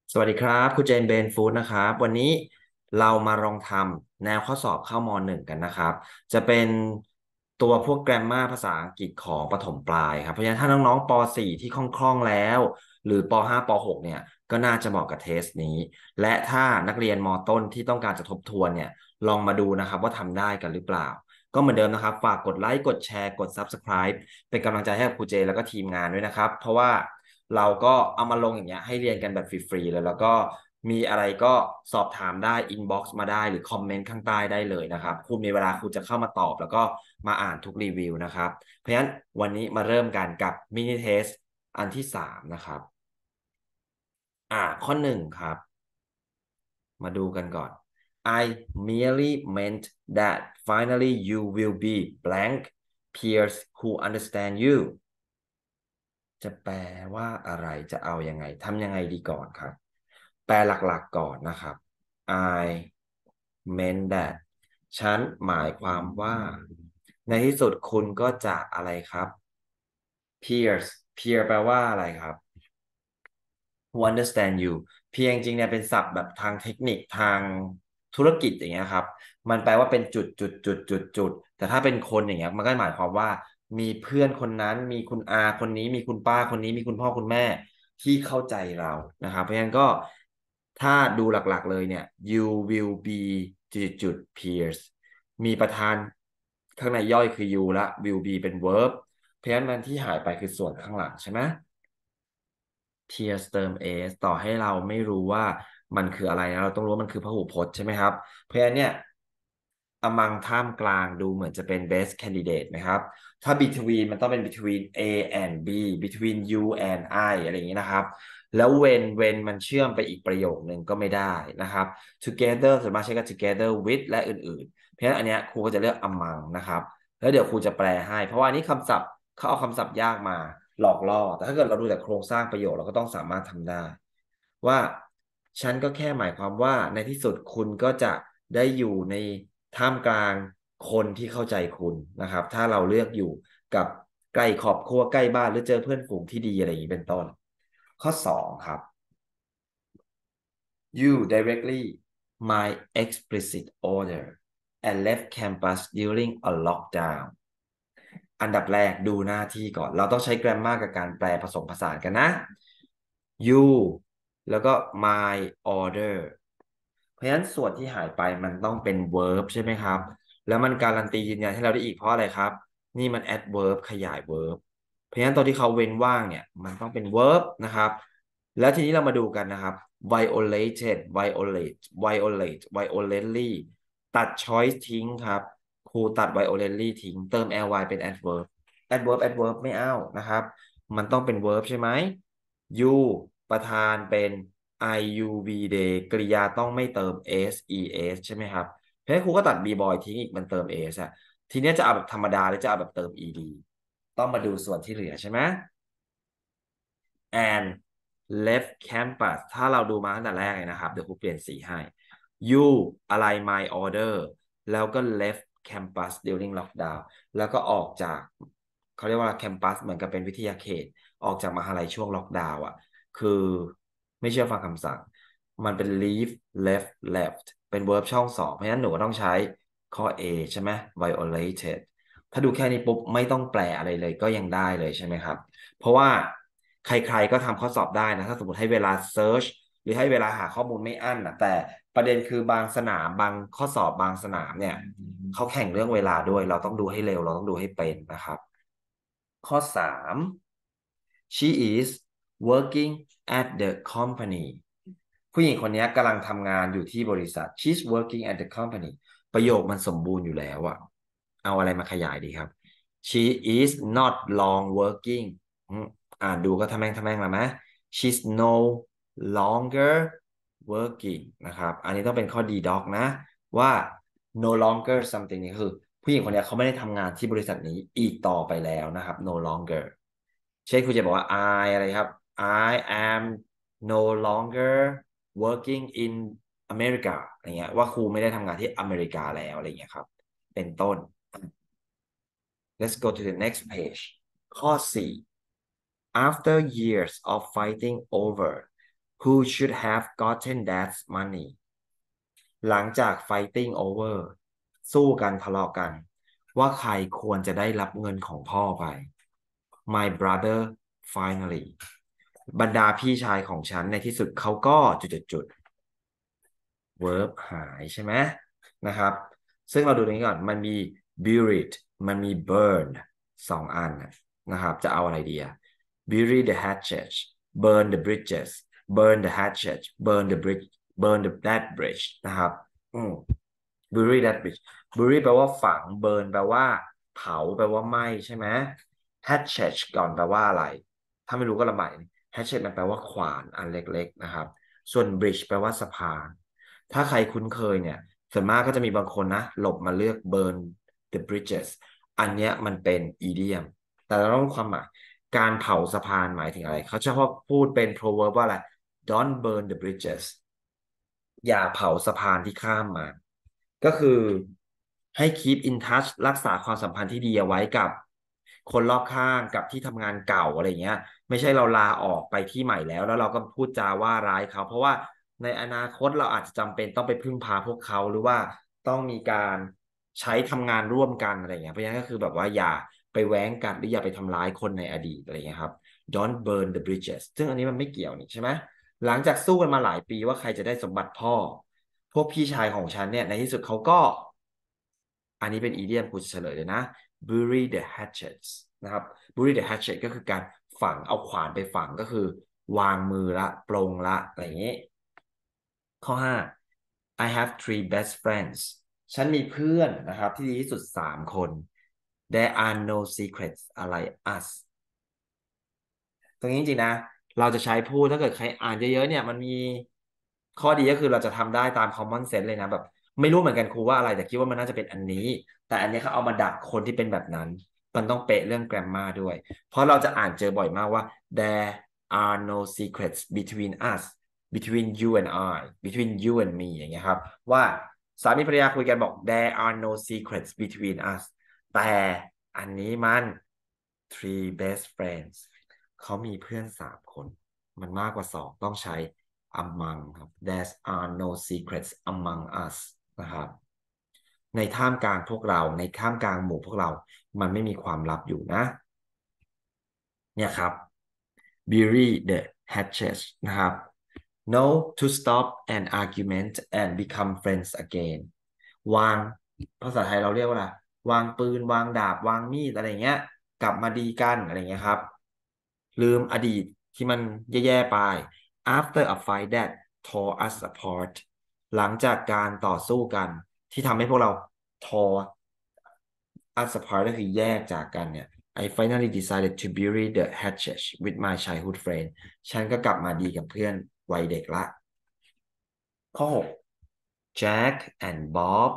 สวัสดีครับคุณเจนเบนฟูดนะครับวันนี้เรามาลองทำแนวข้อสอบเข้ามหนึ่งกันนะครับจะเป็นตัวพวกแกรมมาภาษาอังกฤษของประถมปลายครับเพราะฉะนั้นถ้าน้องๆป .4 ที่คล่องๆแล้วหรือป .5 ป .6 เนี่ยก็น่าจะเหมาะกับเทสนี้และถ้านักเรียนมต้นที่ต้องการจะทบทวนเนี่ยลองมาดูนะครับว่าทำได้กันหรือเปล่าก็เหมือนเดิมนะครับฝากกดไลค์กดแชร์กด Subscribe เป็นกำลังใจให้กับครูเจแล้วก็ทีมงานด้วยนะครับเพราะว่าเราก็เอามาลงอย่างเงี้ยให้เรียนกันแบบฟรีๆเลยแล้วก็มีอะไรก็สอบถามได้อินบ็อกซ์มาได้หรือคอมเมนต์ข้างใต้ได้เลยนะครับครูมีเวลาครูจะเข้ามาตอบแล้วก็มาอ่านทุกรีวิวนะครับเพราะฉะนั้นวันนี้มาเริ่มกันกับมินิเทสอันที่3นะครับข้อ 1ครับมาดูกันก่อน I merely meant that finally you will be blank peers who understand you จะแปลว่าอะไรจะเอายังไงทำยังไงดีก่อนครับแปลหลักๆก่อนนะครับ I meant that ฉันหมายความว่าในที่สุดคุณก็จะอะไรครับ peers peer แปลว่าอะไรครับ who understand you เพียงจริงเนี่ยเป็นศัพท์แบบทางเทคนิคทางธุรกิจอย่างเงี้ยครับมันแปลว่าเป็นจุดแต่ถ้าเป็นคนอย่างเงี้ยมันก็หมายความว่ามีเพื่อนคนนั้นมีคุณอาคนนี้มีคุณป้าคนนี้มีคุณพ่อคุณแม่ที่เข้าใจเรานะครับเพราะฉะนั้นก็ถ้าดูหลักๆเลยเนี่ย you will be peers มีประธานข้างในย่อยคือ you ละ will be เป็น verb เพราะฉะนั้นมันที่หายไปคือส่วนข้างหลังใช่ไหม Peers เติม s ต่อให้เราไม่รู้ว่ามันคืออะไรนะเราต้องรู้ว่ามันคือพหูพจน์ใช่ไหมครับเพราะฉะนั้นเนี่ย among ท่ามกลางดูเหมือนจะเป็น best candidate ไหมครับถ้า between มันต้องเป็น between A and B between you and I อะไรอย่างนี้นะครับแล้ว when มันเชื่อมไปอีกประโยคนึงก็ไม่ได้นะครับ together ส่วนมากใช้กับ together with และอื่นๆเพราะฉะนั้นอันเนี้ยครูก็จะเลือก among นะครับแล้วเดี๋ยวครูจะแปลให้เพราะว่าอันนี้คำศัพท์เขาเอาคำศัพท์ยากมาหลอกล่อแต่ถ้าเกิดเราดูแต่โครงสร้างประโยคเราก็ต้องสามารถทำได้ว่าฉันก็แค่หมายความว่าในที่สุดคุณก็จะได้อยู่ในท่ามกลางคนที่เข้าใจคุณนะครับถ้าเราเลือกอยู่กับใกล้ครอบครัวใกล้บ้านหรือเจอเพื่อนฝูงที่ดีอะไรอย่างนี้เป็นต้นข้อ2ครับ You directly my explicit order and left campus during a lockdown อันดับแรกดูหน้าที่ก่อนเราต้องใช้ grammar กับการแปลผสมผสานกันนะ you แล้วก็ my order เพราะฉะนั้นส่วนที่หายไปมันต้องเป็น verb ใช่ไหมครับแล้วมันการันตียืนยันให้เราได้อีกเพราะอะไรครับนี่มัน adverb ขยาย verb เพราะฉะนั้นตอนที่เขาเว้นว่างเนี่ยมันต้องเป็น verb นะครับแล้วทีนี้เรามาดูกันนะครับ violated violently ตัด choice ทิ้งครับครูตัด violently ทิ้งเติม ly เป็น adverb ไม่เอานะครับมันต้องเป็น verb ใช่ไหม you ประธานเป็น IUV day กริยาต้องไม่เติม SES ใช่ไหมครับเพราะฉะนั้นครูก็ตัด B boy ทิ้งอีกมันเติม S อะทีเนี้ยจะเอาแบบธรรมดาหรือจะเอาแบบเติม ED ต้องมาดูส่วนที่เหลือใช่ไหม and left campus ถ้าเราดูมาตั้งแต่แรกเลยนะครับเดี๋ยวครูเปลี่ยนสีให้ you อะไร my order แล้วก็ left campus during lockdown แล้วก็ออกจากเขาเรียกว่า campus เหมือนกับเป็นวิทยาเขตออกจากมหาลัยช่วงล็อกดาวน์อ่ะคือไม่เชื่อฟังคำสั่งมันเป็น leave left เป็น verb ช่องสองเพราะฉะนั้นหนูก็ต้องใช้ข้อ A ใช่ไหม violated ถ้าดูแค่นี้ปุ๊บไม่ต้องแปลอะไรเลยก็ยังได้เลยใช่ไหมครับเพราะว่าใครๆก็ทำข้อสอบได้นะถ้าสมมติให้เวลาเซิร์ชหรือให้เวลาหาข้อมูลไม่อั้นนะแต่ประเด็นคือบางสนามบางข้อสอบบางสนามเนี่ยเขาแข่งเรื่องเวลาด้วยเราต้องดูให้เร็วเราต้องดูให้เป็นนะครับข้อ3 she is working at the company ผู้หญิงคนนี้กำลังทำงานอยู่ที่บริษัท she's working at the company ประโยคมันสมบูรณ์อยู่แล้วอะเอาอะไรมาขยายดีครับ she is not long working ดูก็ทำแม่งมาไหม she's no longer working นะครับอันนี้ต้องเป็นข้อดีด็อกนะว่า no longer something นี่คือผู้หญิงคนนี้เขาไม่ได้ทำงานที่บริษัทนี้อีกต่อไปแล้วนะครับ no longer เช่นคุณจะบอกว่า I อะไรครับ I am no longer working in America อะไรเงี้ยว่าครูไม่ได้ทำงานที่อเมริกาแล้วอะไรเงี้ยครับเป็นต้น Let's go to the next page ข้อ 4 After years of fighting over who should have gotten that money หลังจาก fighting over สู้กันทะเลาะกันว่าใครควรจะได้รับเงินของพ่อไป my brother finally บรรดาพี่ชายของฉันในที่สุดเขาก็จุด verb หายใช่ไหมนะครับซึ่งเราดูตรงนี้ก่อนมันมี buried มันมี burn 2 อันนะครับจะเอาอะไรดีอะ bury the hatchet burn the bridges burn the hatchet burn the bridge burn that bridge นะครับbury that bridge bury แปลว่าฝัง burn แปลว่าเผาแปลว่าไหม้ใช่ไหม hatchet ก่อนแปลว่าอะไรถ้าไม่รู้ก็ลำบาก hatchet มันแปลว่าขวานอันเล็กๆนะครับส่วน bridge แปลว่าสะพานถ้าใครคุ้นเคยเนี่ยส่วนมากก็จะมีบางคนนะหลบมาเลือก burn the bridges อันเนี้ยมันเป็น idiom แต่เราต้องความหมายการเผาสะพานหมายถึงอะไรเขาจะพูดเป็น proverb ว่าอะไร don't burn the bridges อย่าเผาสะพานที่ข้ามมาก็คือให้ keep in touch รักษาความสัมพันธ์ที่ดีเอาไว้กับคนรอบข้างกับที่ทำงานเก่าอะไรเงี้ยไม่ใช่เราลาออกไปที่ใหม่แล้วเราก็พูดจาว่าร้ายเขาเพราะว่าในอนาคตเราอาจจะจำเป็นต้องไปพึ่งพาพวกเขาหรือว่าต้องมีการใช้ทำงานร่วมกันอะไรเงี้ยเพราะฉะนั้นก็คือแบบว่าอย่าไปแว้งกันหรืออย่าไปทำร้ายคนในอดีตอะไรเงี้ยครับ don't burn the bridges ซึ่งอันนี้มันไม่เกี่ยวนี่ใช่ไหมหลังจากสู้กันมาหลายปีว่าใครจะได้สมบัติพ่อพวกพี่ชายของฉันเนี่ยในที่สุดเขาก็อันนี้เป็นอีเดียมกูจะเฉลยเลยนะ bury the hatchets นะครับ bury the hatchet ก็คือการฝังเอาขวานไปฝังก็คือวางมือละปลงละอะไรอย่างนี้ข้อ5 I have 3 best friends ฉันมีเพื่อนนะครับที่ดีที่สุด3 คน There are no secrets อะไร us ตรงนี้จริงๆนะเราจะใช้พูดถ้าเกิดใครอ่านเยอะๆเนี่ยมันมีข้อดีก็คือเราจะทำได้ตาม common sense เลยนะแบบไม่รู้เหมือนกันครูว่าอะไรแต่คิดว่ามันน่าจะเป็นอันนี้แต่อันนี้เขาเอามาดักคนที่เป็นแบบนั้นมันต้องเป๊ะเรื่อง grammar ด้วยเพราะเราจะอ่านเจอบ่อยมากว่า there are no secrets between us between you and I between you and me อย่างเงี้ยครับว่าสามีภรรยาคุยกันบอก there are no secrets between us แต่อันนี้มัน three best friends เขามีเพื่อน3 คนมันมากกว่า2ต้องใช้ among ครับ there are no secrets among us นะครับในท่ามกลางพวกเราในท่ามกลางหมู่พวกเรามันไม่มีความลับอยู่นะเนี่ยครับ bury the hatchet นะครับ no to stop an argument and become friends again วางภาษาไทยเราเรียกว่าอะไรวางปืนวางดาบวางมีดอะไรเงี้ยกลับมาดีกันอะไรเงี้ยครับลืมอดีตที่มันแย่ๆไป after a fight that tore us apart หลังจากการต่อสู้กันที่ทำให้พวกเรา tore us apart ก็คือแยกจากกันเนี่ย I finally decided to bury the hatchet with my childhood friend ฉันก็กลับมาดีกับเพื่อนวัยเด็กละข้อ6 Jack and Bob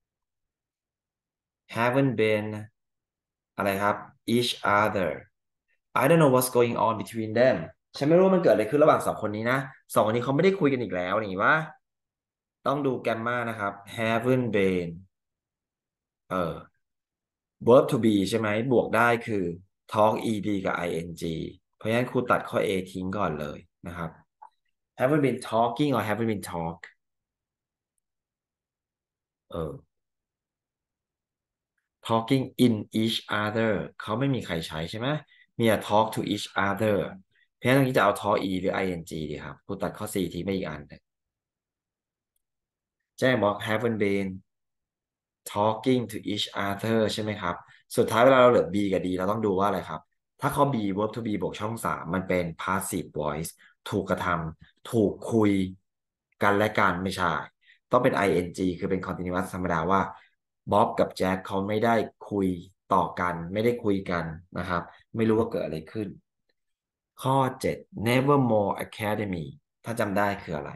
haven't been อะไรครับ each other I don't know what's going on between them ฉันไม่รู้ว่ามันเกิดอะไรขึ้นระหว่าง2 คนนี้นะ2 คนนี้เขาไม่ได้คุยกันอีกแล้วนี่ว่าต้องดูแกมมานะครับ haven't been เออ verb to be ใช่ไหมบวกได้คือ talk ed กับ ing เพราะฉะนั้นครูตัดข้อ A ทิ้งก่อนเลยนะครับ haven't been talking or haven't been talk เออ talking in each other เขาไม่มีใครใช้ใช่ไหมมีแต่ talk to each other เพราะฉะนั้นตรงนี้จะเอา talk e หรือ ing ดีครับครูตัดข้อ C ทิ้งไปอีกอันหนึ่งแจ้งบอก haven't been talking to each other ใช่ไหมครับสุดท้ายเวลาเราเหลือ B กับ D เราต้องดูว่าอะไรครับถ้าข้อ B verb to be บวกช่อง3มันเป็น passive voice ถูกกระทำถูกคุยกันและกันไม่ใช่ต้องเป็น ing คือเป็น continuous ธรรมดาว่าบ๊อบกับแจ็คเขาไม่ได้คุยต่อกันไม่ได้คุยกันนะครับไม่รู้ว่าเกิดอะไรขึ้นข้อ7 Nevermore Academy ถ้าจำได้คืออะไร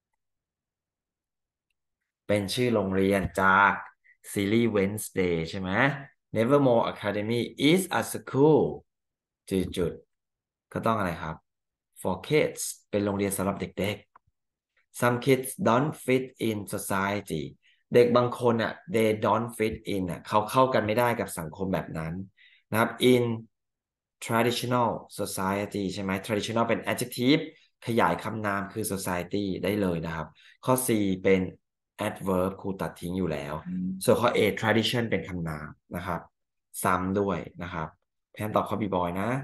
เป็นชื่อโรงเรียนจากซีรีส์ Wednesday ใช่ไหม Nevermore Academy is a school จุดๆก็ต้องอะไรครับ for kids เป็นโรงเรียนสำหรับเด็กๆ some kids don't fit in society เด็กบางคนอ่ะ they don't fit in อ่ะเขาเข้ากันไม่ได้กับสังคมแบบนั้นนะครับ in traditional society ใช่ไหม traditional เป็น adjective ขยายคำนามคือ society ได้เลยนะครับข้อ C เป็น adverb ครูตัดทิ้งอยู่แล้วส่วนข้อ A tradition เป็นคำนามนะครับซ้ำด้วยนะครับแพนตอบข้อ B boy นะ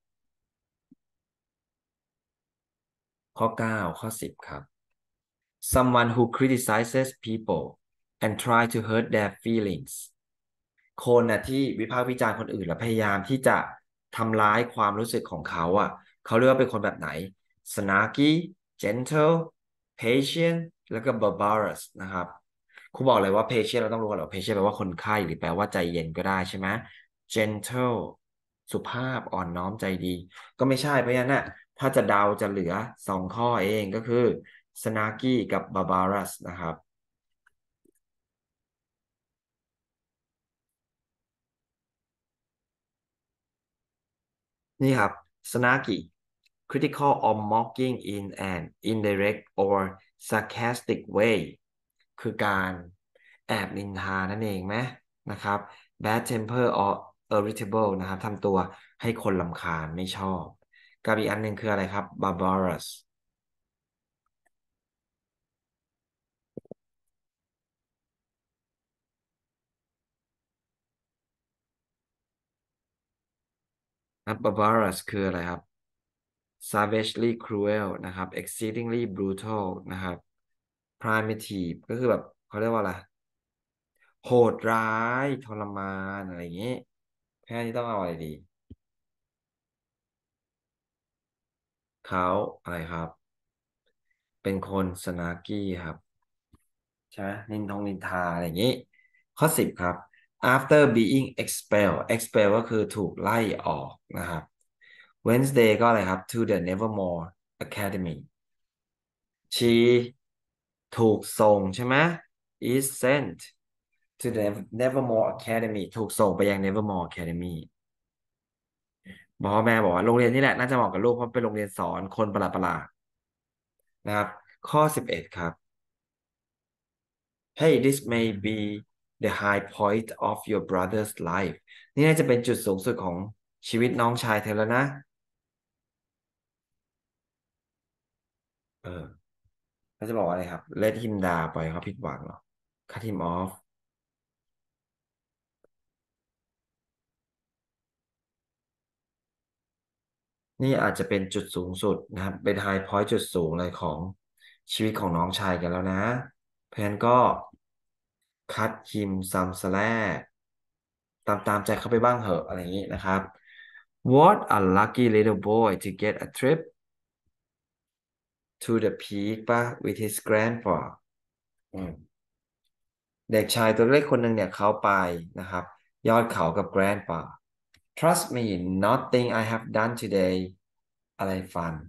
ข้อ9ข้อ10ครับ someone who criticizes people and try to hurt their feelings คนน่ะที่วิพากษ์วิจารณ์คนอื่นและพยายามที่จะทำร้ายความรู้สึกของเขาอ่ะเขาเรียกว่าเป็นคนแบบไหน snarky gentle patient แล้วก็ barbarous นะครับครูบอกเลยว่า patient เราต้องรู้ก่อนว่า patient แปลว่าคนไข้หรือแปลว่าใจเย็นก็ได้ใช่ไหม gentle สุภาพอ่อนน้อมใจดีก็ไม่ใช่เพราะฉะนั้นน่ะถ้าจะเดาจะเหลือ2 ข้อเองก็คือ snarky กับ barbarous นะครับ นี่ครับ snarky critical or mocking in an indirect or sarcastic way คือการแอบนินทานั่นเองไหมนะครับ bad temper or irritable นะครับทำตัวให้คนรำคาญไม่ชอบกับอีกอันหนึ่งคืออะไรครับ barbarous barbarous คืออะไรครับ savagely cruel นะครับ exceedingly brutal นะครับ primitive ก็คือแบบเขาเรียกว่าอะไร โหดร้ายทรมานอะไรอย่างนี้แค่นี้ต้องเอาอะไรดีเขาอะไรครับเป็นคนสนากี้ครับใช่ไหมนินทาอะไรอย่างนี้ข้อ10ครับ after being expel ก็คือถูกไล่ออกนะครับ Wednesday ก็อะไรครับ to the Nevermore Academy she ถูกส่งใช่ไหม is sent to the Nevermore Academy ถูกส่งไปยัง Nevermore Academy พ่อแม่บอกว่าโรงเรียนนี่แหละน่าจะเหมาะกับลูกเพราะเป็นโรงเรียนสอนคนประหลาดนะครับข้อ11ครับ Hey this may be the high point of your brother's life นี่น่าจะเป็นจุดสูงสุดของชีวิตน้องชายเธอแล้วนะเออเขาจะบอกว่าอะไรครับ Let him down ปล่อยเขาผิดหวังเหรอ Cut him off นี่อาจจะเป็นจุดสูงสุดนะครับเป็น high point จุดสูงเลยของชีวิตของน้องชายกันแล้วนะเพราะฉะนั้นก็ cut him some slack ตามใจเขาไปบ้างเหอะอะไรอย่างนี้นะครับ What a lucky little boy to get a trip to the peak ป่ะ with his grandpa อืมเด็กชายตัวเล็กคนหนึ่งเนี่ยเขาไปนะครับยอดเขากับ grandpa Trust me nothing I have done today อะไรฟัน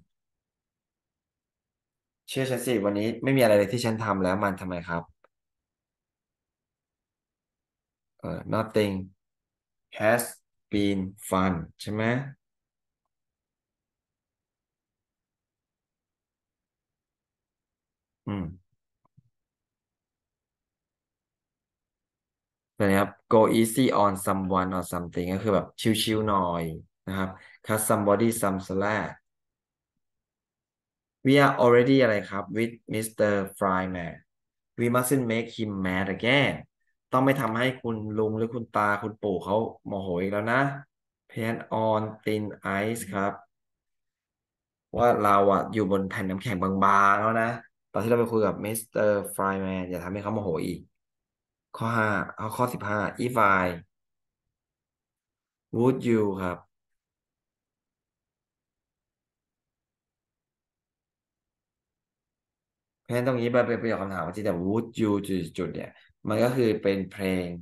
เชื่อฉันสิวันนี้ไม่มีอะไรเลยที่ฉันทำแล้วมันทำไมครับnothing has been fun ใช่ไหมอืม ตัวนี้ครับ go easy on someone or something ก็คือแบบชิวๆหน่อยนะครับ cut somebody some slack we are already อะไรครับ with Mr. Fryman we mustn't make him mad again ต้องไม่ทำให้คุณลุงหรือคุณตาคุณปู่เขาโมโหอีกแล้วนะ paint on thin ice ครับว่าเราอะอยู่บนแผ่นน้ำแข็งบางๆแล้วนะตอนที่เราไปคุยกับ Mr. Fryman อย่าทำให้เขาโมโหอีกข้อ5เอาข้อ15 if I would you ครับ เพราะฉะนั้นตรงนี้มันเป็นประโยคคำถามว่าที่แต่ would you จุดๆเนี่ยมันก็คือเป็นเพลง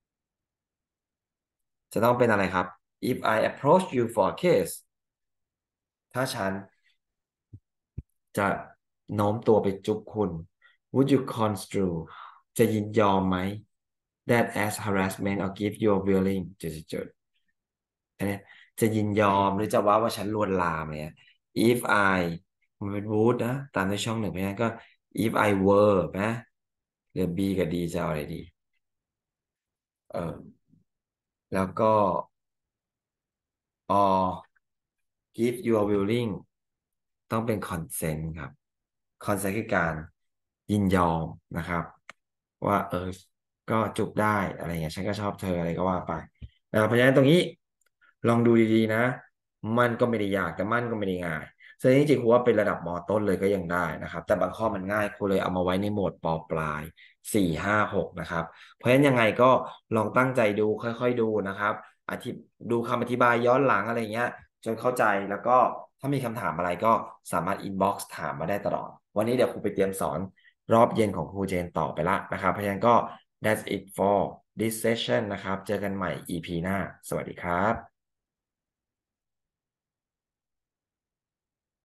จะต้องเป็นอะไรครับ if I approach you for a kiss ถ้าฉันจะโน้มตัวไปจุ๊บคุณ would you construe จะยินยอมไหม that as harassment or give your willing จุดๆอันเนี้ยจะยินยอมหรือจะว่าฉันลวนลามเนี่ย if I มันเป็น would นะตามในช่องหนึ่งเพราะฉะนั้นก็ if I were นะหรือ B กับ D จะเอาอะไรดีเออ แล้วก็ or give you a willing ต้องเป็น consent ครับ consent คือการยินยอมนะครับว่าก็จุบได้อะไรเงี้ยฉันก็ชอบเธออะไรก็ว่าไปนะครับเพราะฉะนั้นตรงนี้ลองดูดีๆนะมันก็ไม่ได้ยากแต่มันก็ไม่ได้ง่ายซึ่งจริงๆครูว่าเป็นระดับมต้นเลยก็ยังได้นะครับแต่บางข้อมันง่ายครูเลยเอามาไว้ในโหมดปลาย4 5 6นะครับเพราะฉะนั้นยังไงก็ลองตั้งใจดูค่อยๆดูนะครับดูคำอธิบายย้อนหลังอะไรเงี้ยจนเข้าใจแล้วก็ถ้ามีคำถามอะไรก็สามารถอินบ็อกซ์ถามมาได้ตลอดวันนี้เดี๋ยวครูไปเตรียมสอนรอบเย็นของครูเจนต่อไปละนะครับเพราะฉะนั้นก็ that's it for this session นะครับเจอกันใหม่ EP หน้าสวัสดีครับ